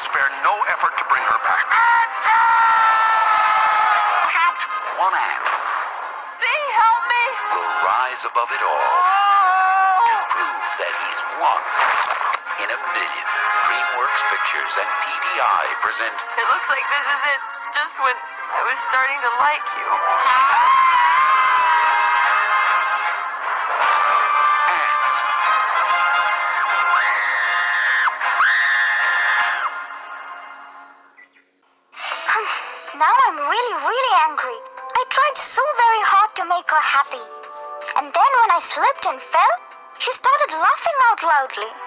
spare no effort to bring her back. Count one ant Zee, help me! will rise above it all to prove that he's one in a million. DreamWorks Pictures and PBI present It looks like this is it. Just when I was starting to like you. Ants. Now I'm really angry. I tried so very hard to make her happy. And then when I slipped and fell, she started laughing out loudly.